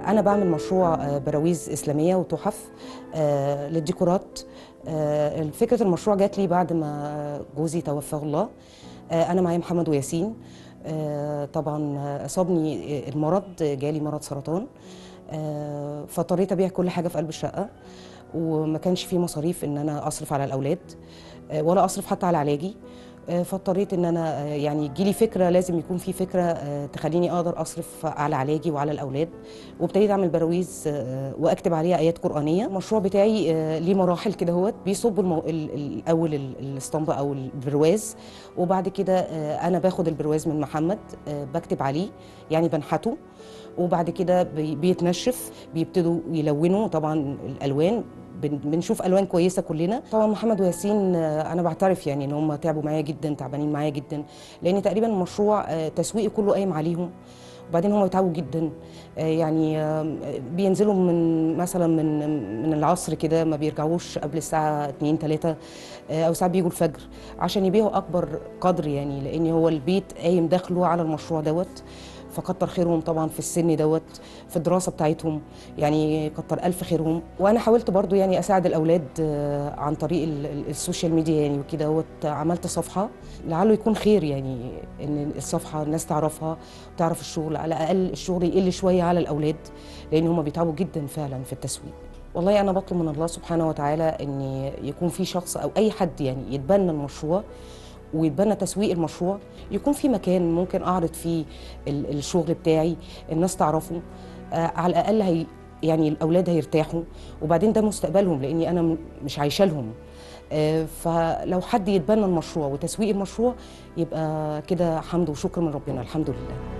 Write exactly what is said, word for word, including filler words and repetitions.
أنا بعمل مشروع براويز إسلامية وتحف للديكورات. فكرة المشروع جات لي بعد ما جوزي توفاه الله. أنا معايا محمد وياسين. طبعا أصابني المرض، جالي مرض سرطان، فاضطريت أبيع كل حاجة في قلب الشقة، وما كانش في مصاريف إن أنا أصرف على الأولاد ولا أصرف حتى على علاجي. فاضطريت ان انا يعني يجيلي فكره، لازم يكون في فكره تخليني اقدر اصرف على علاجي وعلى الاولاد، وابتديت اعمل براويز واكتب عليها ايات قرانيه. المشروع بتاعي ليه مراحل كده، هوت بيصب المو... الاول الاسطمبه او البرواز، وبعد كده انا باخد البرواز من محمد بكتب عليه، يعني بنحته، وبعد كده بيتنشف، بيبتدوا يلونوا طبعا الالوان، بنشوف الوان كويسه كلنا. طبعا محمد وياسين انا بعترف يعني ان هم تعبوا معايا جدا، تعبانين معايا جدا، لان تقريبا المشروع تسويقي كله قايم عليهم، وبعدين هم بيتعبوا جدا. يعني بينزلوا من مثلا من من العصر كده، ما بيرجعوش قبل الساعه اتنين تلاتة، او ساعات بيجوا الفجر عشان يبيعوا اكبر قدر، يعني لان هو البيت قايم دخله على المشروع دوت. فكتر خيرهم طبعا في السن دوت، في الدراسه بتاعتهم، يعني كتر الف خيرهم. وانا حاولت برضو يعني اساعد الاولاد عن طريق السوشيال ميديا يعني وكده. دوت عملت صفحه لعله يكون خير، يعني ان الصفحه الناس تعرفها وتعرف الشغل، على الاقل الشغل يقل شويه على الاولاد، لان هم بيتعبوا جدا فعلا في التسويق. والله انا بطلب من الله سبحانه وتعالى ان يكون في شخص او اي حد يعني يتبنى المشروع ويتبنى تسويق المشروع، يكون في مكان ممكن اعرض فيه الشغل بتاعي، الناس تعرفه، آه على الاقل هي يعني الاولاد هيرتاحوا، وبعدين ده مستقبلهم لاني انا مش عايشه لهم. آه فلو حد يتبنى المشروع وتسويق المشروع، يبقى كده حمد وشكر من ربنا، الحمد لله.